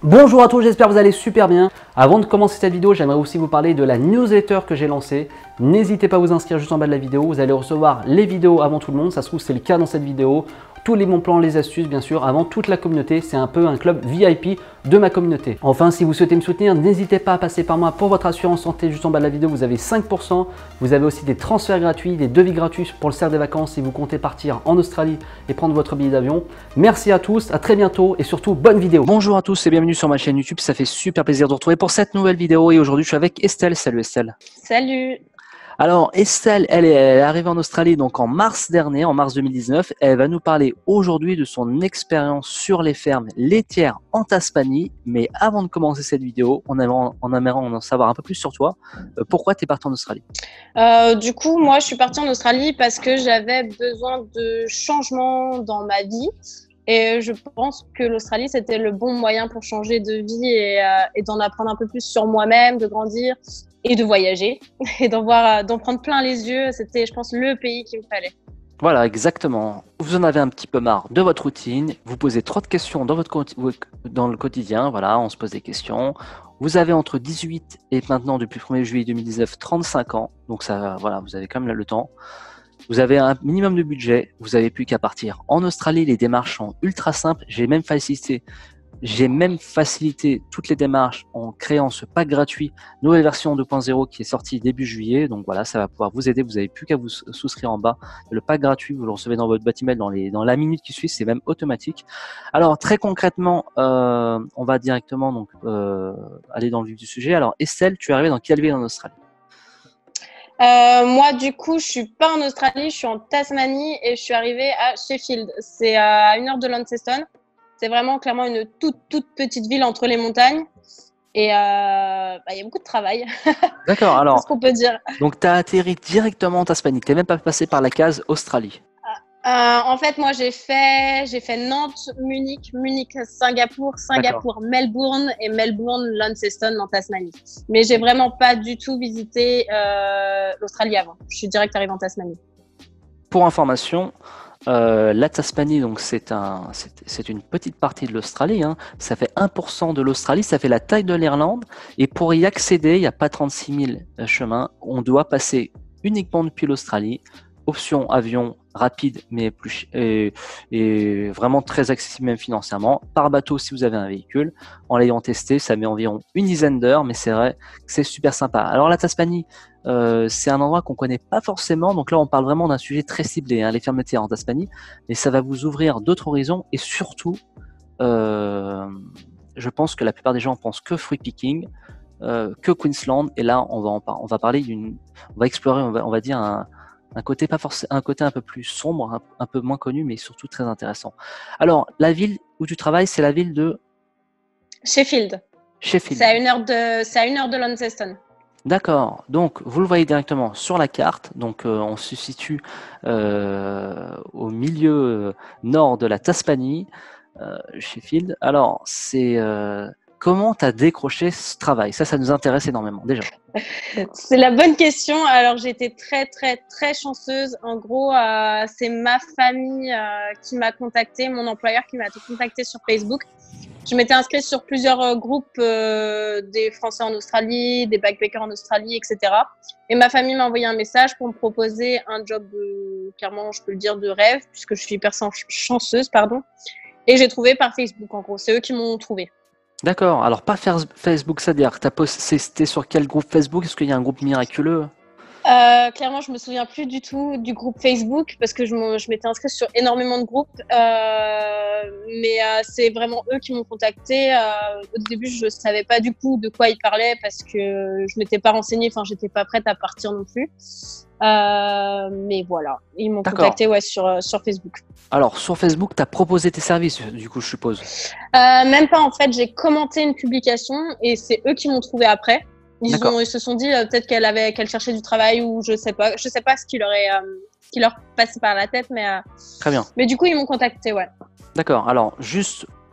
Bonjour à tous, j'espère que vous allez super bien. Avant de commencer cette vidéo, j'aimerais aussi vous parler de la newsletter que j'ai lancée. N'hésitez pas à vous inscrire juste en bas de la vidéo, vous allez recevoir les vidéos avant tout le monde, ça se trouve c'est le cas dans cette vidéo. Tous les bons plans, les astuces bien sûr, avant toute la communauté, c'est un peu un club VIP de ma communauté. Enfin, si vous souhaitez me soutenir, n'hésitez pas à passer par moi pour votre assurance santé. Juste en bas de la vidéo, vous avez 5%. Vous avez aussi des transferts gratuits, des devis gratuits pour le cercle des vacances si vous comptez partir en Australie et prendre votre billet d'avion. Merci à tous, à très bientôt et surtout bonne vidéo. Bonjour à tous et bienvenue sur ma chaîne YouTube, ça fait super plaisir de vous retrouver pour cette nouvelle vidéo et aujourd'hui je suis avec Estelle. Salut Estelle. Salut. Alors Estelle, elle est arrivée en Australie donc en mars dernier, en mars 2019. Elle va nous parler aujourd'hui de son expérience sur les fermes laitières en Tasmanie. Mais avant de commencer cette vidéo, on aimerait en savoir un peu plus sur toi. Pourquoi tu es partie en Australie? Du coup, moi, je suis partie en Australie parce que j'avais besoin de changement dans ma vie. Et je pense que l'Australie, c'était le bon moyen pour changer de vie et d'en apprendre un peu plus sur moi-même, de grandir et de voyager et d'en prendre plein les yeux. C'était, je pense, le pays qu'il me fallait. Voilà, exactement. Vous en avez un petit peu marre de votre routine, vous posez trop de questions dans le quotidien, voilà, on se pose des questions. Vous avez entre 18 et maintenant, depuis le 1er juillet 2019, 35 ans, donc ça, voilà, vous avez quand même le temps. Vous avez un minimum de budget, vous n'avez plus qu'à partir. En Australie, les démarches sont ultra simples. J'ai même facilité toutes les démarches en créant ce pack gratuit, nouvelle version 2.0 qui est sortie début juillet. Donc voilà, ça va pouvoir vous aider. Vous n'avez plus qu'à vous souscrire en bas. Le pack gratuit, vous le recevez dans votre boîte email dans la minute qui suit. C'est même automatique. Alors très concrètement, on va directement donc aller dans le vif du sujet. Alors Estelle, tu es arrivée dans quelle ville en Australie? Moi, du coup, je suis pas en Australie, je suis en Tasmanie et je suis arrivée à Sheffield. C'est à 1 heure de Launceston. C'est vraiment clairement une toute petite ville entre les montagnes. Et il y a beaucoup de travail. D'accord, alors, c'est ce qu'on peut dire. Donc tu as atterri directement en Tasmanie, tu n'es même pas passé par la case Australie. En fait, moi, j'ai fait Nantes, Munich, Singapour, Melbourne et Melbourne, Launceston en Tasmanie. Mais j'ai vraiment pas du tout visité l'Australie avant. Je suis direct arrivée en Tasmanie. Pour information, la Tasmanie, donc c'est une petite partie de l'Australie, hein. Ça fait 1% de l'Australie, ça fait la taille de l'Irlande. Et pour y accéder, il n'y a pas 36 000 chemins. On doit passer uniquement depuis l'Australie. Option avion rapide, mais et vraiment très accessible même financièrement. Par bateau si vous avez un véhicule. En l'ayant testé, ça met environ une dizaine d'heures, mais c'est vrai que c'est super sympa. Alors la Tasmanie, c'est un endroit qu'on connaît pas forcément. Donc là, on parle vraiment d'un sujet très ciblé, hein, les fermes laitières en Tasmanie. Mais ça va vous ouvrir d'autres horizons et surtout, je pense que la plupart des gens pensent que fruit picking, que Queensland. Et là, on va parler on va explorer, on va dire un côté un côté un peu plus sombre, un peu moins connu, mais surtout très intéressant. Alors, la ville où tu travailles, c'est la ville de Sheffield. Sheffield. C'est à 1 heure de Launceston. D'accord. Donc, vous le voyez directement sur la carte. Donc, on se situe au milieu nord de la Tasmanie, Sheffield. Alors, comment tu as décroché ce travail? Ça nous intéresse énormément déjà. C'est la bonne question. Alors, j'ai été très, très, très chanceuse. En gros, c'est ma famille qui m'a contactée, mon employeur qui m'a contactée sur Facebook. Je m'étais inscrite sur plusieurs groupes des Français en Australie, des backpackers en Australie, etc. Et ma famille m'a envoyé un message pour me proposer un job, clairement, je peux le dire, de rêve, puisque je suis hyper chanceuse, pardon. Et j'ai trouvé par Facebook, en gros. C'est eux qui m'ont trouvé. D'accord. Alors, pas Facebook, c'est-à-dire que tu as posté sur quel groupe Facebook? Est-ce qu'il y a un groupe miraculeux? Clairement, je me souviens plus du tout du groupe Facebook parce que je m'étais inscrite sur énormément de groupes, mais c'est vraiment eux qui m'ont contacté. Au début, je savais pas du coup de quoi ils parlaient parce que je m'étais pas renseignée, enfin, j'étais pas prête à partir non plus. Mais voilà, ils m'ont contacté sur Facebook. Alors, sur Facebook, tu as proposé tes services, du coup, je suppose. Même pas, en fait, j'ai commenté une publication et c'est eux qui m'ont trouvé après. Ils se sont dit peut-être qu'elle cherchait du travail ou je sais pas ce qui leur passait par la tête, mais très bien. Mais du coup, ils m'ont contacté, ouais. D'accord. Alors, juste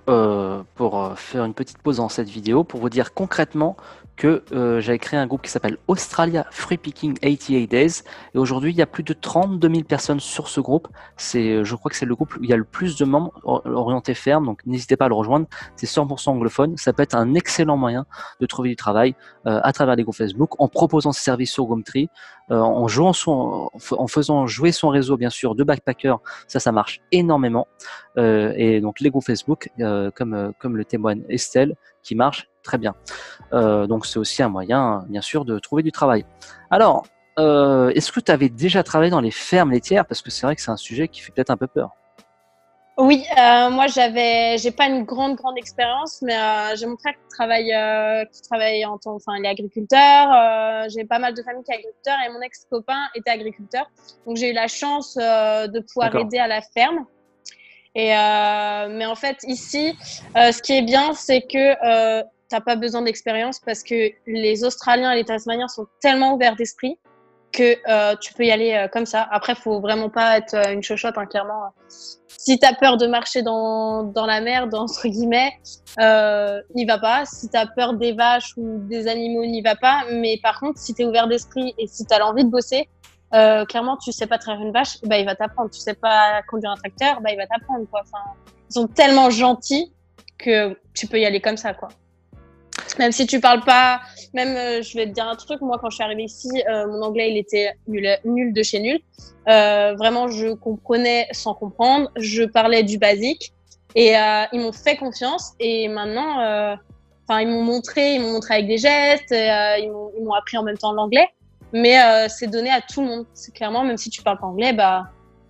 faire une petite pause dans cette vidéo pour vous dire concrètement que j'avais créé un groupe qui s'appelle Australia Free Picking 88 Days et aujourd'hui il y a plus de 32 000 personnes sur ce groupe. Je crois que c'est le groupe où il y a le plus de membres orientés ferme, donc n'hésitez pas à le rejoindre. C'est 100% anglophone. Ça peut être un excellent moyen de trouver du travail à travers les groupes Facebook en proposant ses services sur Gumtree, en faisant jouer son réseau bien sûr de backpackers. Ça marche énormément. Et donc les groupes Facebook, comme le témoigne Estelle, qui marche très bien. Donc c'est aussi un moyen, bien sûr, de trouver du travail. Alors, est-ce que tu avais déjà travaillé dans les fermes laitières? Parce que c'est vrai que c'est un sujet qui fait peut-être un peu peur. Oui, moi j'ai pas une grande expérience, mais j'ai mon frère qui travaille enfin il est agriculteur. J'ai pas mal de familles qui sont agriculteurs et mon ex-copain était agriculteur, donc j'ai eu la chance de pouvoir aider à la ferme. Et mais en fait ici, ce qui est bien, c'est que t'as pas besoin d'expérience parce que les Australiens et les Tasmaniens sont tellement ouverts d'esprit que tu peux y aller comme ça. Après, faut vraiment pas être une chochotte, hein, clairement. Si t'as peur de marcher dans la merde, entre guillemets, n'y va pas. Si t'as peur des vaches ou des animaux, n'y va pas. Mais par contre, si t'es ouvert d'esprit et si t'as l'envie de bosser, clairement, tu sais pas traire une vache, bah il va t'apprendre. Tu sais pas conduire un tracteur, bah il va t'apprendre, quoi. Enfin, ils sont tellement gentils que tu peux y aller comme ça, quoi. Même si tu parles pas, même je vais te dire un truc, moi quand je suis arrivée ici, mon anglais il était nul de chez nul. Vraiment, je comprenais sans comprendre, je parlais du basique et ils m'ont fait confiance et maintenant, enfin ils m'ont montré avec des gestes, ils m'ont appris en même temps l'anglais, mais c'est donné à tout le monde. C'est clairement, même si tu parles pas anglais, bah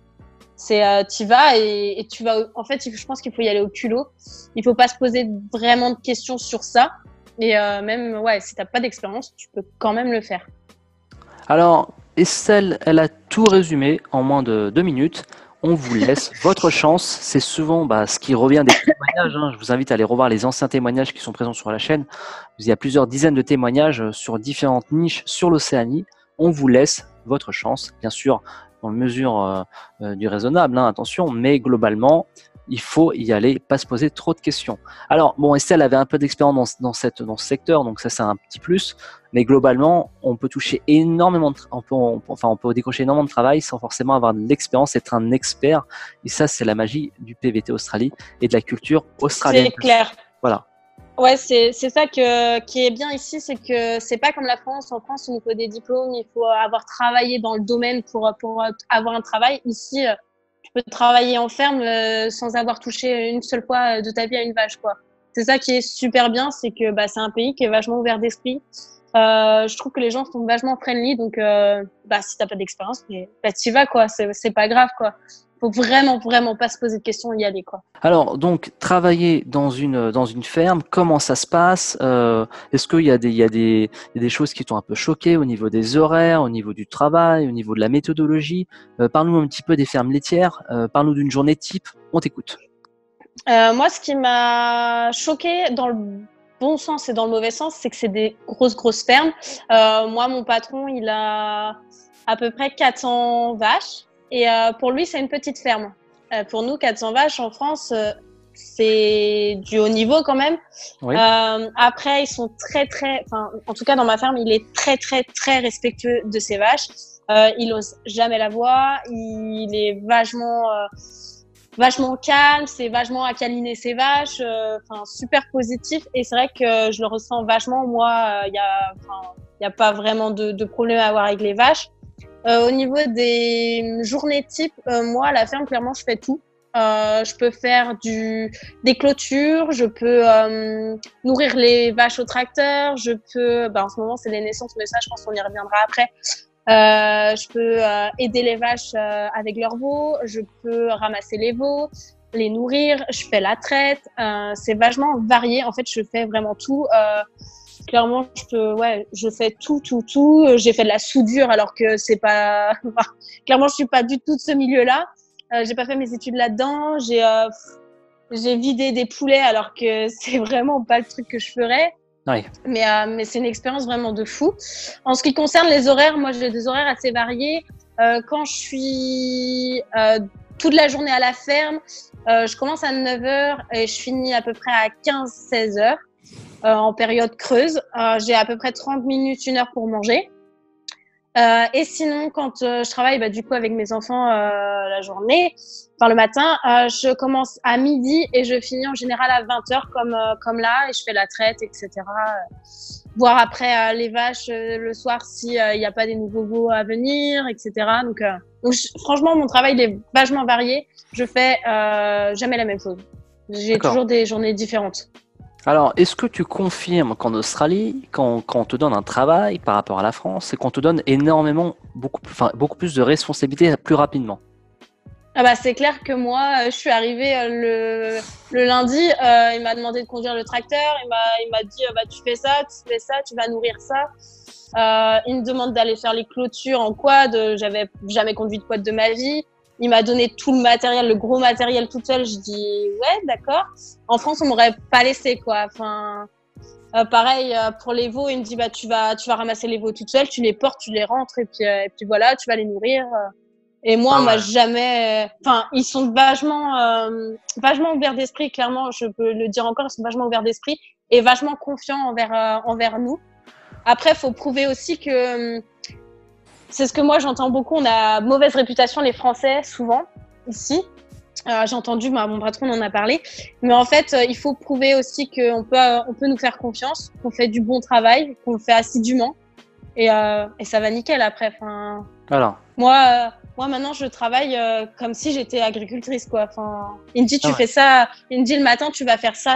t'y vas et tu vas. En fait, je pense qu'il faut y aller au culot. Il faut pas se poser vraiment de questions sur ça. Et même, ouais, si t'as pas d'expérience, tu peux quand même le faire. Alors, Estelle, elle a tout résumé en moins de 2 minutes. On vous laisse votre chance. C'est souvent ce qui revient des témoignages. Hein. Je vous invite à aller revoir les anciens témoignages qui sont présents sur la chaîne. Il y a plusieurs dizaines de témoignages sur différentes niches sur l'Océanie. On vous laisse votre chance, bien sûr, dans la mesure du raisonnable, hein, attention, mais globalement, il faut y aller, pas se poser trop de questions. Alors, bon, Estelle avait un peu d'expérience dans ce secteur, donc ça c'est un petit plus, mais globalement, on peut toucher énormément, on peut décrocher énormément de travail sans forcément avoir de l'expérience, être un expert, et ça c'est la magie du PVT Australie et de la culture australienne. C'est clair. Voilà. Ouais, c'est ça qui est bien ici, c'est que c'est pas comme la France. En France, il nous faut des diplômes, il faut avoir travaillé dans le domaine pour avoir un travail. Ici, tu peux travailler en ferme sans avoir touché une seule fois de ta vie à une vache, quoi. C'est ça qui est super bien, c'est que c'est un pays qui est vachement ouvert d'esprit. Je trouve que les gens sont vachement friendly, donc si t'as pas d'expérience, t'y vas, quoi. C'est pas grave, quoi. Faut vraiment pas se poser de questions, y aller, quoi. Alors, donc, travailler dans une ferme, comment ça se passe? Est-ce qu'il y a des choses qui t'ont un peu choqué au niveau des horaires, au niveau du travail, au niveau de la méthodologie? Parle-nous un petit peu des fermes laitières. Parle-nous d'une journée type. On t'écoute. Moi, ce qui m'a choqué dans le bon sens et dans le mauvais sens, c'est que c'est des grosses fermes. Moi, mon patron, il a à peu près 400 vaches et pour lui, c'est une petite ferme. Pour nous, 400 vaches en France, c'est du haut niveau quand même. Oui. Après, ils sont en tout cas dans ma ferme, il est très respectueux de ses vaches. Il ose jamais la voir. Il est vachement calme, c'est vachement à câliner ses vaches, super positif. Et c'est vrai que je le ressens vachement. Moi, il y a pas vraiment de problème à avoir avec les vaches. Au niveau des journées type, moi, à la ferme, clairement, je fais tout. Je peux faire des clôtures, je peux nourrir les vaches au tracteur, je peux, en ce moment c'est les naissances, mais ça je pense qu'on y reviendra après. Je peux aider les vaches avec leurs veaux, je peux ramasser les veaux, les nourrir, je fais la traite, c'est vachement varié. En fait, je fais vraiment tout. Clairement, je fais tout. J'ai fait de la soudure alors que c'est pas. Clairement, je suis pas du tout de ce milieu-là. J'ai pas fait mes études là-dedans. J'ai vidé des poulets alors que c'est vraiment pas le truc que je ferais. Oui. Mais c'est une expérience vraiment de fou. En ce qui concerne les horaires, moi j'ai des horaires assez variés. Quand je suis toute la journée à la ferme. Je commence à 9h et je finis à peu près à 15-16h en période creuse. J'ai à peu près 30 minutes, 1 heure pour manger. Et sinon, quand je travaille du coup avec mes enfants la journée, enfin le matin, je commence à midi et je finis en général à 20h comme là, et je fais la traite, etc. Voir après les vaches le soir s'il n'y a pas des nouveaux veaux à venir, etc. Donc franchement, mon travail il est vachement varié. Je fais jamais la même chose. J'ai toujours des journées différentes. Alors, est-ce que tu confirmes qu'en Australie, quand on te donne un travail par rapport à la France, c'est qu'on te donne beaucoup plus de responsabilités plus rapidement? C'est clair que moi, je suis arrivée le lundi, il m'a demandé de conduire le tracteur, il m'a dit tu fais ça, tu vas nourrir ça. Il me demande d'aller faire les clôtures en quad, j'avais jamais conduit de quad de ma vie. Il m'a donné tout le matériel, le gros matériel toute seule. Je dis ouais, d'accord. En France, on m'aurait pas laissé quoi. Enfin, pareil pour les veaux, il me dit tu vas ramasser les veaux toute seule, tu les portes, tu les rentres et puis voilà, tu vas les nourrir. Et moi, on m'a jamais. Enfin, ils sont vachement ouverts d'esprit. Clairement, je peux le dire encore, ils sont vachement ouverts d'esprit et vachement confiants envers nous. Après, faut prouver aussi que c'est ce que moi j'entends beaucoup. On a mauvaise réputation les Français souvent ici. J'ai entendu, mon patron en a parlé. Mais en fait, il faut prouver aussi qu'on peut nous faire confiance, qu'on fait du bon travail, qu'on le fait assidûment, et ça va nickel après. Enfin, voilà. Moi maintenant je travaille comme si j'étais agricultrice quoi. Enfin, il me dit tu fais ça, il me dit le matin tu vas faire ça.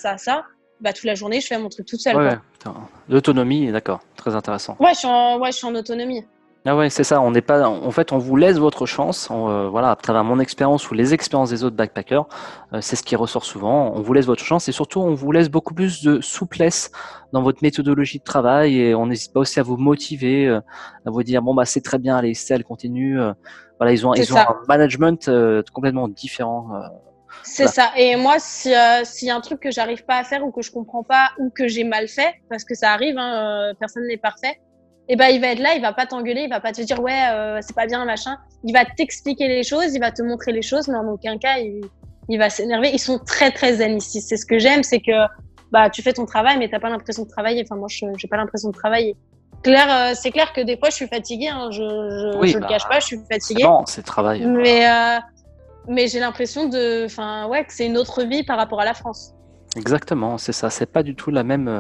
Toute la journée je fais mon truc toute seule. Ouais, l'autonomie, d'accord, très intéressant. Ouais, je suis en autonomie. Ah ouais, c'est ça. On n'est pas. En fait, on vous laisse votre chance. Voilà, à travers mon expérience ou les expériences des autres backpackers, c'est ce qui ressort souvent. On vous laisse votre chance et surtout, on vous laisse beaucoup plus de souplesse dans votre méthodologie de travail et on n'hésite pas aussi à vous motiver, à vous dire bon c'est très bien, allez Estelle, continue. Voilà, ils ont un management complètement différent. C'est ça. Et moi, s'il y a un truc que j'arrive pas à faire ou que je comprends pas ou que j'ai mal fait, parce que ça arrive, personne n'est parfait. Et il va être là, il va pas t'engueuler, il va pas te dire ouais c'est pas bien machin. Il va t'expliquer les choses, il va te montrer les choses, mais en aucun cas il va s'énerver. Ils sont très très zen ici. C'est ce que j'aime, c'est que tu fais ton travail, mais t'as pas l'impression de travailler. Enfin moi j'ai pas l'impression de travailler. C'est clair que des fois je suis fatiguée. Je le cache pas, je suis fatiguée. Non, c'est le travail. Mais j'ai l'impression que c'est une autre vie par rapport à la France. Exactement, c'est ça. C'est pas du tout la même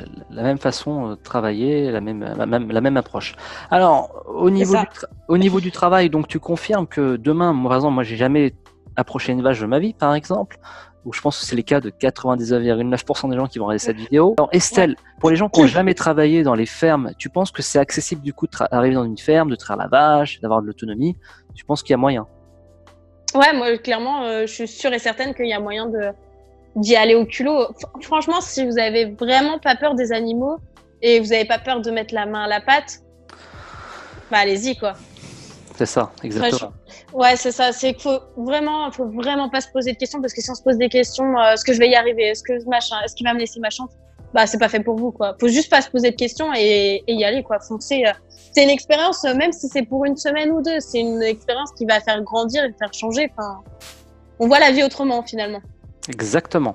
façon de travailler, la même approche. Alors, au niveau du travail, donc tu confirmes que demain, par exemple, moi j'ai jamais approché une vache de ma vie, par exemple, ou je pense que c'est le cas de 99,9% des gens qui vont regarder cette vidéo. Alors Estelle, pour les gens qui n'ont jamais travaillé dans les fermes, tu penses que c'est accessible du coup d'arriver dans une ferme, de traire la vache, d'avoir de l'autonomie? Tu penses qu'il y a moyen? Ouais, moi clairement, je suis sûre et certaine qu'il y a moyen d'y aller au culot. Franchement, si vous avez vraiment pas peur des animaux et vous avez pas peur de mettre la main à la pâte, allez-y quoi. C'est ça, exactement. Ouais, c'est ça. C'est qu'il faut vraiment pas se poser de questions parce que si on se pose des questions, est-ce que je vais y arriver, est-ce qu'il va me laisser ma chance, c'est pas fait pour vous quoi. Faut juste pas se poser de questions et y aller quoi. Foncer. C'est une expérience, même si c'est pour une semaine ou deux, c'est une expérience qui va faire grandir et faire changer. Enfin, on voit la vie autrement finalement. Exactement.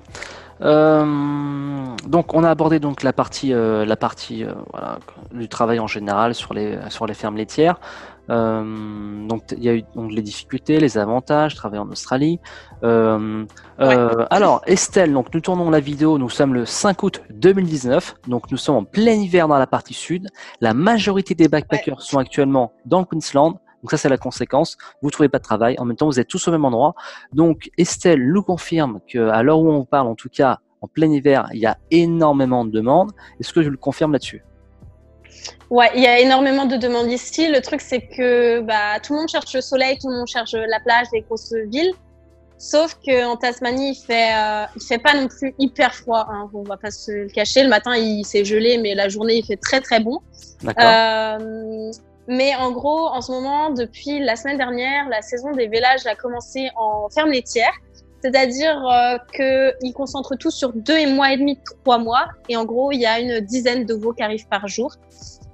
Donc on a abordé donc la partie voilà, du travail en général sur les fermes laitières. Donc il y a eu donc les difficultés, les avantages, travailler en Australie. Alors Estelle, donc nous tournons la vidéo, nous sommes le 5 août 2019, donc nous sommes en plein hiver dans la partie sud. La majorité des backpackers sont actuellement dans le Queensland. Donc ça, c'est la conséquence. Vous ne trouvez pas de travail. En même temps, vous êtes tous au même endroit. Donc Estelle nous confirme qu'à l'heure où on vous parle, en tout cas en plein hiver, il y a énormément de demandes. Est-ce que je le confirme là-dessus? Ouais, il y a énormément de demandes ici. Le truc, c'est que tout le monde cherche le soleil, tout le monde cherche la plage, les grosses villes. Sauf qu'en Tasmanie, il fait pas non plus hyper froid. Hein. On va pas se le cacher. Le matin, il s'est gelé, mais la journée, il fait très très bon. D'accord. Mais en gros, en ce moment, depuis la semaine dernière, la saison des vélages a commencé en ferme laitière. C'est-à-dire qu'ils concentrent tout sur 2 mois et demi, 3 mois. Et en gros, il y a une dizaine de veaux qui arrivent par jour.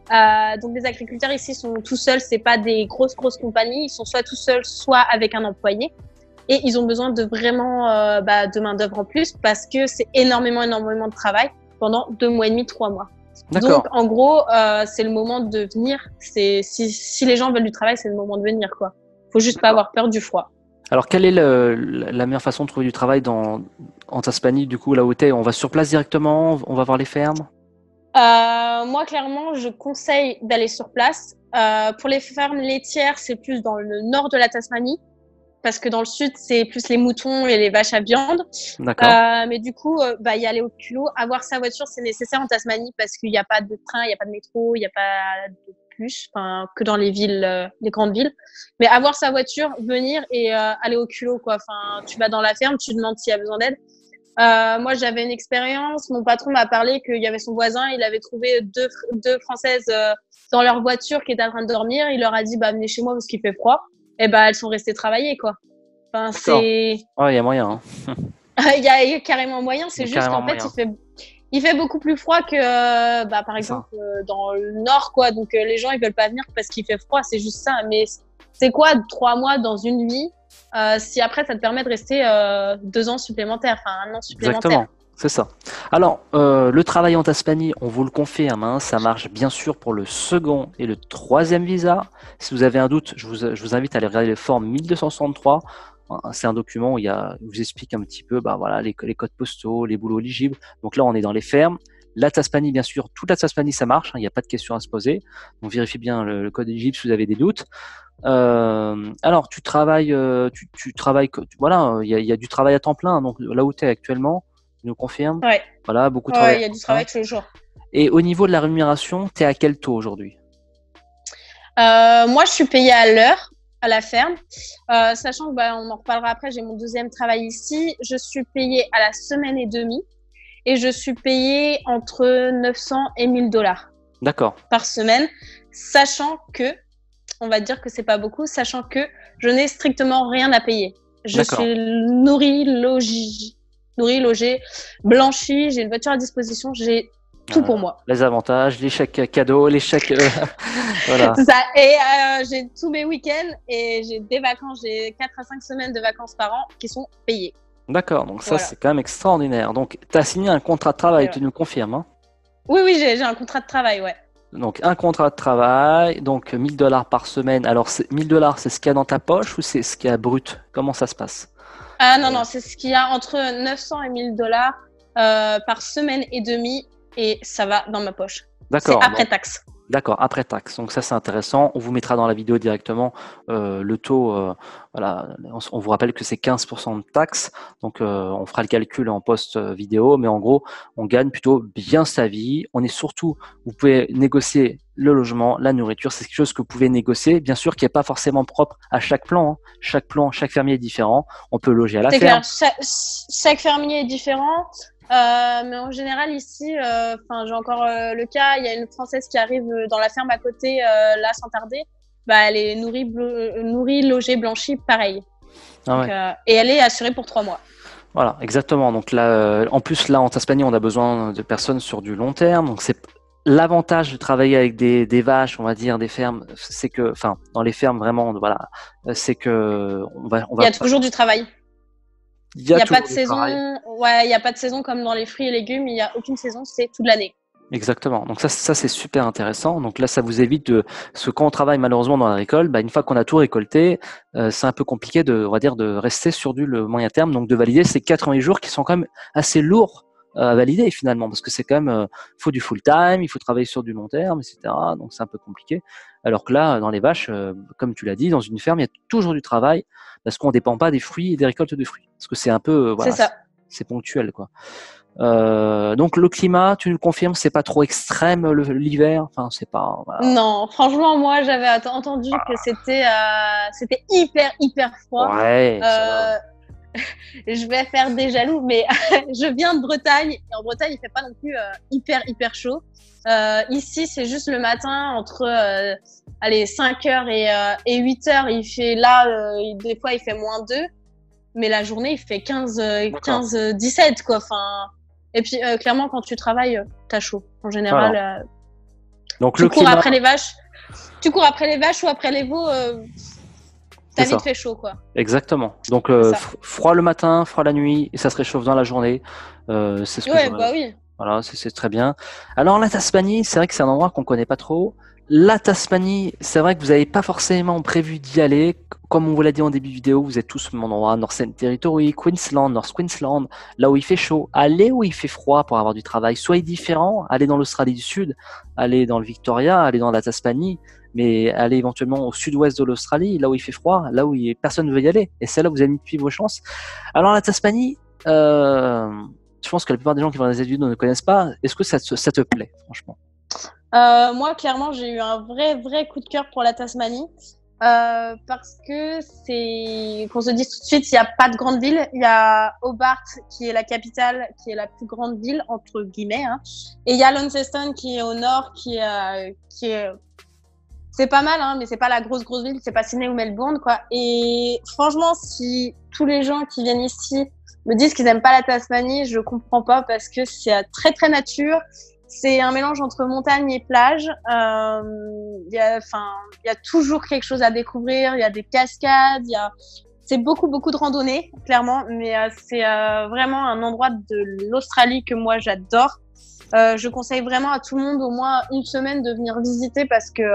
Donc les agriculteurs ici sont tout seuls, c'est pas des grosses compagnies, ils sont soit tout seuls, soit avec un employé. Et ils ont besoin de vraiment de main d'œuvre en plus parce que c'est énormément de travail pendant 2 mois et demi, 3 mois. D'accord. Donc en gros, c'est le moment de venir. Si les gens veulent du travail, c'est le moment de venir, quoi. Faut juste pas avoir peur du froid. Alors, quelle est la meilleure façon de trouver du travail en Tasmanie, du coup, là où tu es? On va sur place directement, on va voir les fermes? Moi, clairement, je conseille d'aller sur place. Pour les fermes laitières, c'est plus dans le nord de la Tasmanie, parce que dans le sud, c'est plus les moutons et les vaches à viande. D'accord. Mais du coup, y aller au culot. Avoir sa voiture, c'est nécessaire en Tasmanie parce qu'il n'y a pas de train, il n'y a pas de métro, il n'y a pas de bus, que dans les villes, les grandes villes. Mais avoir sa voiture, venir et aller au culot, quoi. Enfin, tu vas dans la ferme, tu demandes s'il y a besoin d'aide. Moi, j'avais une expérience. Mon patron m'a parlé qu'il y avait son voisin, il avait trouvé deux Françaises dans leur voiture qui étaient en train de dormir. Il leur a dit, venez chez moi parce qu'il fait froid. Et elles sont restées travailler, quoi. Enfin, c'est. Ouais, il y a moyen. Hein. Il y a carrément moyen. C'est juste qu'en fait, il fait beaucoup plus froid que, par exemple, dans le nord, quoi. Donc, les gens, ils veulent pas venir parce qu'il fait froid. C'est juste ça. Mais c'est quoi 3 mois dans une vie? Si après, ça te permet de rester 2 ans supplémentaires, 1 an supplémentaire. Exactement, c'est ça. Alors, le travail en Tasmanie, on vous le confirme, hein, ça marche bien sûr pour le second et le troisième visa. Si vous avez un doute, je vous invite à aller regarder le forme 1263. C'est un document où il vous explique un petit peu les codes postaux, les boulots éligibles. Donc là, on est dans les fermes. La Tasmanie, bien sûr, toute la Tasmanie, ça marche, il n'y a pas de questions à se poser. Donc vérifiez bien le code éligible si vous avez des doutes. Alors, tu travailles, voilà, il y a du travail à temps plein. Donc là où tu es actuellement, tu nous confirmes. Ouais. Voilà, beaucoup de travail. Il y a du travail tous les jours. Et au niveau de la rémunération, tu es à quel taux aujourd'hui? Moi, je suis payée à l'heure à la ferme, sachant que on en reparlera après. J'ai mon deuxième travail ici. Je suis payée à la semaine et demie et je suis payée entre 900 et 1000 dollars. D'accord. Par semaine, sachant que on va dire que c'est pas beaucoup, sachant que je n'ai strictement rien à payer. Je suis nourrie, logée, blanchie, j'ai une voiture à disposition, j'ai tout pour moi. Les avantages, les chèques cadeaux, les chèques... voilà. C'est ça. Et j'ai tous mes week-ends et j'ai des vacances, j'ai 4 à 5 semaines de vacances par an qui sont payées. D'accord, donc ça c'est quand même extraordinaire. Donc tu as signé un contrat de travail, tu nous confirmes, hein? Oui, j'ai un contrat de travail, ouais. Donc un contrat de travail, donc 1000 dollars par semaine. Alors 1000 dollars, c'est ce qu'il y a dans ta poche ou c'est ce qu'il y a brut? Comment ça se passe? Ah non, c'est ce qu'il y a entre 900 et 1000 dollars par semaine et demie et ça va dans ma poche. D'accord. C'est après taxe. D'accord, après taxe. Donc ça c'est intéressant. On vous mettra dans la vidéo directement le taux. Voilà, on vous rappelle que c'est 15% de taxe. Donc on fera le calcul en post vidéo, mais en gros on gagne plutôt bien sa vie. On est surtout, vous pouvez négocier le logement, la nourriture. C'est quelque chose que vous pouvez négocier. Bien sûr, qui n'est pas forcément propre à chaque plan. Hein. Chaque fermier est différent. On peut loger à la ferme. C'est clair. Chaque fermier est différent. Mais en général ici, j'ai encore le cas, il y a une Française qui arrive dans la ferme à côté, là sans tarder, elle est nourrie, logée, blanchie, pareil. Donc, et elle est assurée pour 3 mois. Voilà, exactement. Donc là, en plus là en Tasmanie, on a besoin de personnes sur du long terme. Donc c'est l'avantage de travailler avec des vaches, on va dire, des fermes, c'est que, dans les fermes vraiment, voilà, c'est que il y a toujours du travail. Il n'y a pas de saison. Ouais, il n'y a pas de saison comme dans les fruits et légumes. Il n'y a aucune saison, c'est toute l'année. Exactement. Donc ça c'est super intéressant. Donc là, ça vous évite parce que quand on travaille malheureusement dans la récolte, une fois qu'on a tout récolté, c'est un peu compliqué on va dire, de rester sur le moyen terme. Donc de valider ces 88 jours qui sont quand même assez lourds à valider finalement, parce que c'est quand même, faut du full time, il faut travailler sur du long terme, etc. Donc c'est un peu compliqué. Alors que là, dans les vaches, comme tu l'as dit, dans une ferme, il y a toujours du travail parce qu'on dépend pas des fruits et des récoltes de fruits, parce que c'est un peu, c'est ça. C'est ponctuel, quoi. Donc le climat, tu nous le confirmes, c'est pas trop extrême l'hiver, c'est pas. Voilà. Non, franchement, moi j'avais entendu que c'était hyper froid. Ouais. Je vais faire des jaloux, mais je viens de Bretagne et en Bretagne il fait pas non plus hyper chaud. Ici c'est juste le matin entre 5h et 8h, il fait des fois il fait -2, mais la journée il fait 15-17 quoi. Et puis clairement quand tu travailles t'as chaud en général. Voilà. Donc Tu le cours climat, après les vaches. Tu cours après les vaches ou après les veaux, t'as c'est ça. vite fait chaud, quoi. Exactement. Donc C'est ça. froid le matin, froid la nuit, et ça se réchauffe dans la journée. C'est ce que Ouais, j'aurais. bah oui. Voilà, c'est très bien. Alors la Tasmanie, c'est vrai que c'est un endroit qu'on connaît pas trop. La Tasmanie, c'est vrai que vous n'avez pas forcément prévu d'y aller. Comme on vous l'a dit en début de vidéo, vous êtes tous au même endroit, Northern Territory, Queensland, North Queensland, là où il fait chaud. Allez où il fait froid pour avoir du travail. Soyez différents. Allez dans l'Australie du Sud, allez dans le Victoria, allez dans la Tasmanie, mais allez éventuellement au sud-ouest de l'Australie, là où il fait froid, là où personne ne veut y aller. Et c'est là où vous allez multiplier vos chances. Alors la Tasmanie, je pense que la plupart des gens qui vont dans les études ne connaissent pas. Est-ce que ça te plaît, franchement? Moi, clairement, j'ai eu un vrai coup de cœur pour la Tasmanie. Parce que qu'on se dise tout de suite, il n'y a pas de grande ville. Il y a Hobart, qui est la capitale, qui est la plus grande ville, entre guillemets, hein. Et il y a Launceston, qui est au nord, c'est pas mal, hein, mais c'est pas la grosse ville, c'est pas Sydney ou Melbourne, quoi. Et franchement, si tous les gens qui viennent ici me disent qu'ils aiment pas la Tasmanie, je comprends pas parce que c'est très nature. C'est un mélange entre montagne et plage. Il y a toujours quelque chose à découvrir. Il y a des cascades. C'est beaucoup de randonnées, clairement. Mais c'est vraiment un endroit de l'Australie que moi j'adore. Je conseille vraiment à tout le monde au moins une semaine de venir visiter parce que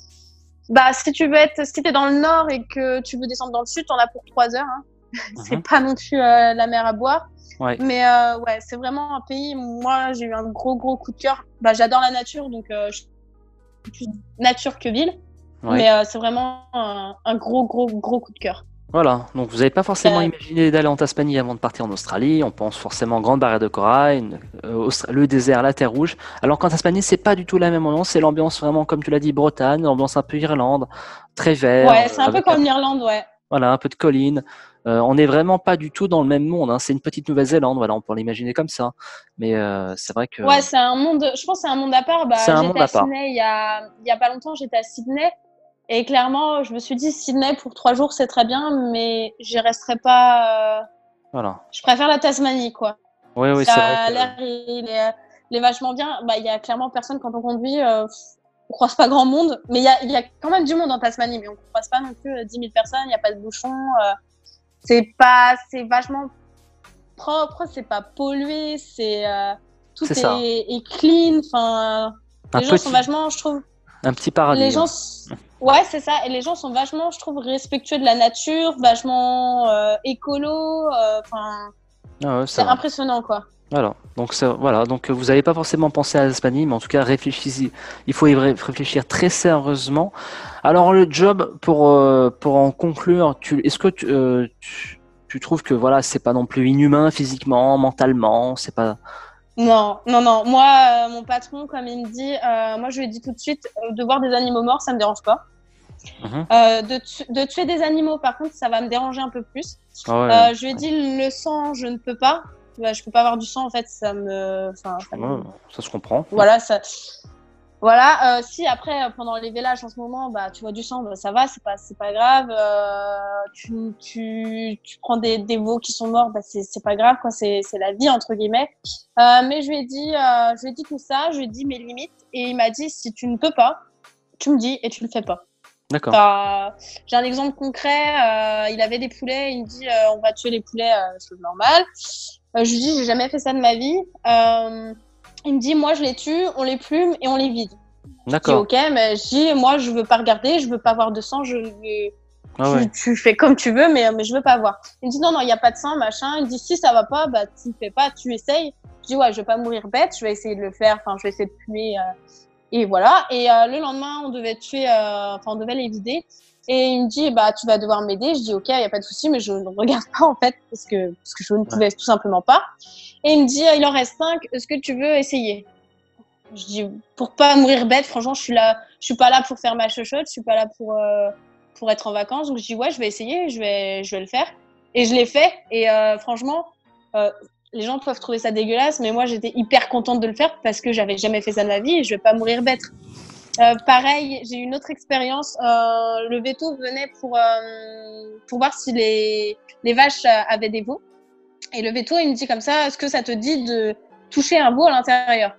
si t'es dans le nord et que tu veux descendre dans le sud, t'en as pour 3 heures, hein. C'est pas non plus la mer à boire. Ouais. Mais ouais, c'est vraiment un pays. Moi, j'ai eu un gros coup de cœur. J'adore la nature, donc je suis plus nature que ville. Ouais. Mais c'est vraiment un gros coup de cœur. Voilà, donc vous n'avez pas forcément imaginé d'aller en Tasmanie avant de partir en Australie. On pense forcément Grande Barrière de Corail, le désert, la Terre Rouge. Alors qu'en Tasmanie, c'est pas du tout la même ambiance. C'est l'ambiance vraiment, comme tu l'as dit, Bretagne, l'ambiance un peu Irlande, très vert. Ouais, c'est un peu comme l'Irlande, ouais. Voilà, un peu de collines. On n'est vraiment pas du tout dans le même monde, hein. C'est une petite Nouvelle-Zélande, voilà, on peut l'imaginer comme ça. Mais c'est vrai que ouais, c'est un monde. Je pense que c'est un monde à part. c'est un monde J'étais à à part. Sydney il y a pas longtemps. J'étais à Sydney. Et clairement, je me suis dit, Sydney pour 3 jours, c'est très bien, mais j'y resterai pas. Voilà. Je préfère la Tasmanie, quoi. Oui, c'est vrai Ça, que l'air, il est vachement bien. Il y a clairement personne quand on conduit. On croise pas grand monde, mais il y a quand même du monde en Tasmanie, mais on croise pas non plus 10 000 personnes. Il y a pas de bouchons. C'est vachement propre. C'est pas pollué. Tout c'est ça. est clean. Enfin, les gens sont vachement, je trouve. Un petit paradis. Les gens, ouais, c'est ça. Et les gens sont vachement, je trouve, respectueux de la nature, vachement écolo. C'est impressionnant, quoi. Voilà. Donc vous n'avez pas forcément pensé à l'Espagne, mais en tout cas réfléchissez. Il faut y réfléchir très sérieusement. Alors le job, pour en conclure, est-ce que tu trouves que voilà, c'est pas non plus inhumain physiquement, mentalement, c'est pas. Non. Moi, mon patron, comme il me dit, moi je lui ai dit tout de suite, de voir des animaux morts, ça me dérange pas. De tuer des animaux, par contre, ça va me déranger un peu plus. Je lui ai dit le sang, je ne peux pas. Je peux pas avoir du sang, en fait, ça se comprend. Voilà, voilà. Si après, pendant les vélages en ce moment, tu vois du sang, ça va, c'est pas grave. Tu prends des veaux qui sont morts, c'est pas grave, quoi. C'est la vie, entre guillemets. Mais je lui ai dit tout ça, je lui ai dit mes limites, et il m'a dit si tu ne peux pas, tu me dis et tu le fais pas. D'accord. J'ai un exemple concret. Il avait des poulets, il me dit on va tuer les poulets, c'est normal. Je lui dis j'ai jamais fait ça de ma vie. Il me dit moi je les tue, on les plume et on les vide. D'accord. Je dis ok, mais je dis moi je veux pas regarder, je veux pas voir de sang, tu fais comme tu veux, mais je veux pas voir. Il me dit non il y a pas de sang machin. Il me dit si ça va pas, tu le fais pas, tu essayes. Je dis ouais je vais pas mourir bête, je vais essayer de le faire, je vais essayer de plumer. Et voilà. Et le lendemain on devait on devait les vider. Et il me dit tu vas devoir m'aider. Je dis ok, il y a pas de souci, mais je ne regarde pas en fait parce que je ne pouvais tout simplement pas. Et il me dit il en reste 5, est-ce que tu veux essayer? Je dis pour pas mourir bête, franchement, je suis pas là pour faire ma chochotte, je suis pas là pour être en vacances. Donc je dis ouais, je vais essayer, je vais le faire. Et je l'ai fait. Et franchement, les gens peuvent trouver ça dégueulasse, mais moi j'étais hyper contente de le faire parce que j'avais jamais fait ça de ma vie et je vais pas mourir bête. Pareil, j'ai eu une autre expérience. Le veto venait pour voir si les vaches avaient des veaux. Et le veto, il me dit comme ça, est-ce que ça te dit de toucher un veau à l'intérieur?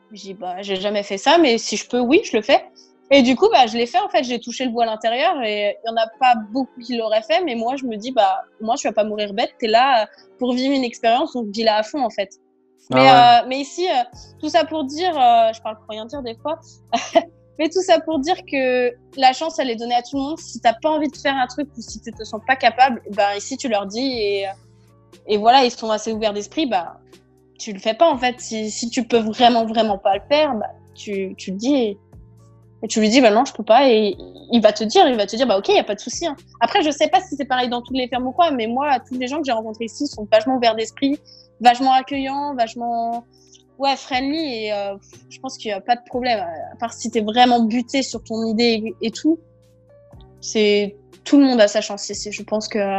Je dis, bah, j'ai jamais fait ça, mais si je peux, oui, je le fais. Et du coup, bah, je l'ai fait, en fait. J'ai touché le bois à l'intérieur et il y en a pas beaucoup qui l'auraient fait, mais moi, je me dis, bah, moi, je vais pas mourir bête. T'es là pour vivre une expérience, donc vis-la à fond, en fait. Mais ici, tout ça pour dire, je parle pour rien dire des fois, mais tout ça pour dire que la chance, elle est donnée à tout le monde. Si t'as pas envie de faire un truc ou si tu te sens pas capable, ben ici, tu leur dis et voilà, ils sont assez ouverts d'esprit, bah, tu le fais pas, en fait. Si tu peux vraiment pas le faire, bah, tu le dis et tu lui dis, bah non, je peux pas. Et il va te dire, bah ok, y a pas de souci. Hein. Après, je sais pas si c'est pareil dans toutes les fermes ou quoi, mais moi, tous les gens que j'ai rencontrés ici sont vachement ouverts d'esprit, vachement accueillants, vachement, ouais, friendly. Et je pense qu'il y a pas de problème. À part si t'es vraiment buté sur ton idée et tout, tout le monde a sa chance ici. Je pense que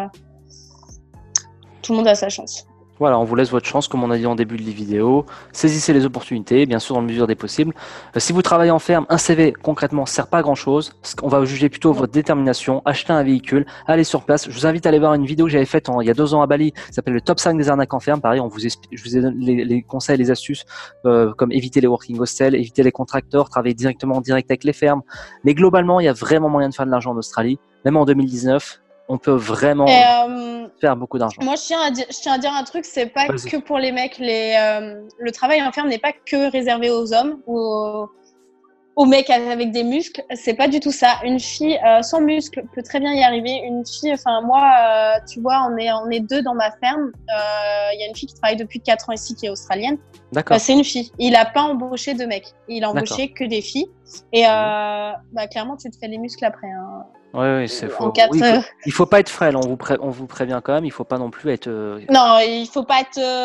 tout le monde a sa chance. Voilà, on vous laisse votre chance, comme on a dit en début de la vidéo. Saisissez les opportunités, bien sûr, dans la mesure des possibles. Si vous travaillez en ferme, un CV, concrètement, ne sert pas à grand-chose. On va juger plutôt votre détermination. Achetez un véhicule, allez sur place. Je vous invite à aller voir une vidéo que j'avais faite il y a 2 ans à Bali, qui s'appelle le top 5 des arnaques en ferme. Pareil, je vous ai donné les conseils, les astuces, comme éviter les working hostels, éviter les contracteurs, travailler directement en direct avec les fermes. Mais globalement, il y a vraiment moyen de faire de l'argent en Australie. Même en 2019, on peut vraiment faire beaucoup d'argent. Moi, je tiens à dire un truc, c'est pas que pour les mecs. Le travail en ferme n'est pas que réservé aux hommes ou aux mecs avec des muscles. C'est pas du tout ça. Une fille sans muscles peut très bien y arriver. Une fille, enfin moi, tu vois, on est 2 dans ma ferme. Il y a une fille qui travaille depuis 4 ans ici, qui est australienne. D'accord. C'est une fille. Il a pas embauché de mecs. Il a embauché que des filles. Et clairement, tu te fais les muscles après. Hein. Oui, c'est faux. Oui, il faut pas être frêle, on vous prévient quand même, il faut pas non plus être... Non, il faut pas